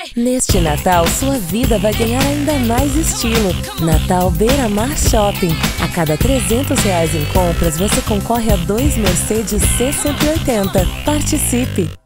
Neste Natal, sua vida vai ganhar ainda mais estilo. Natal Beira-Mar Shopping. A cada R$ 300 em compras, você concorre a 2 Mercedes C180. Participe!